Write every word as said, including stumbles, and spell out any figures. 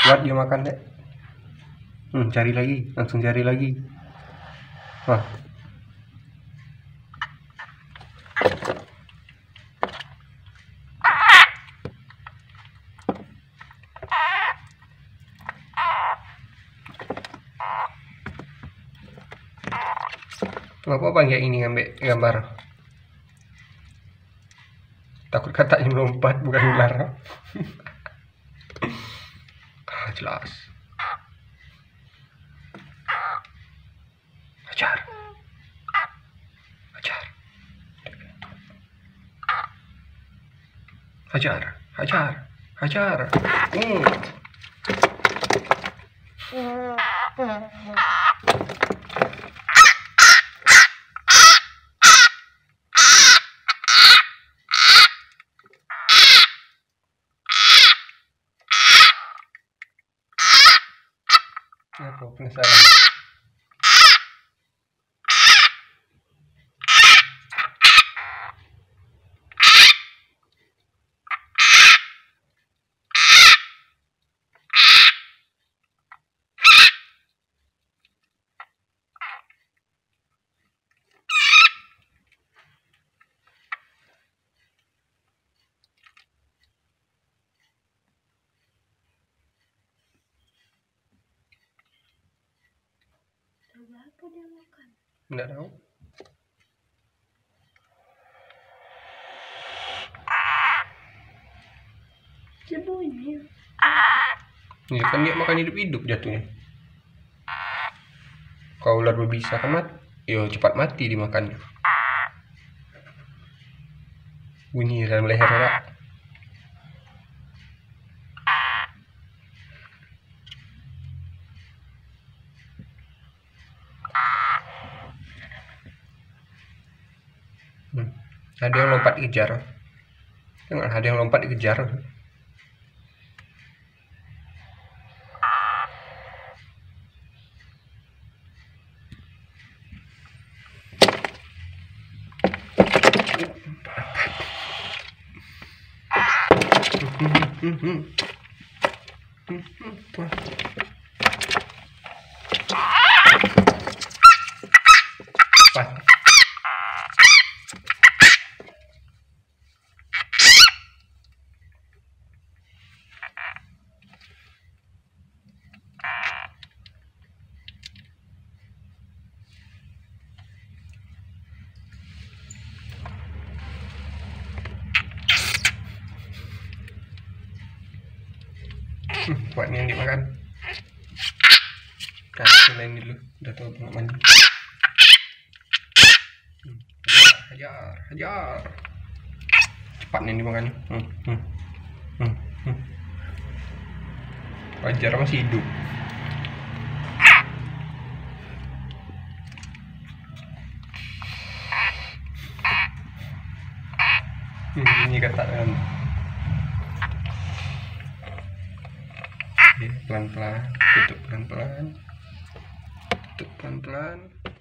Buat dia makan deh. Hmm, cari lagi, langsung cari lagi. Wah. Ngapa bang ya ini ngambil gambar? Takut katanya melompat, bukan ular. Ah, jelas. Hajar. Hajar. Hajar. Hajar. Hajar. Hmm. Aku penasaran. Apa dia makan? Nggak tahu. Sebunyi. Ya kan dia makan hidup-hidup jatuhnya. Kalau ular berbisa kan mati, yo cepat mati dimakannya. Bunyi dalam leher orang. Hmm. Ada yang lompat dikejar. Jangan ada yang lompat dikejar. Pas. Hmm, buat ini yang dimakan. Kasih lain dulu, udah tahu nggak mandi. Hmm, hajar, hajar, cepat nih dimakan. Hmm, hmm, hmm, hmm. Hajar masih hidup. Hmm, ini kata kan. Pelan-pelan, tutup pelan-pelan, tutup pelan-pelan.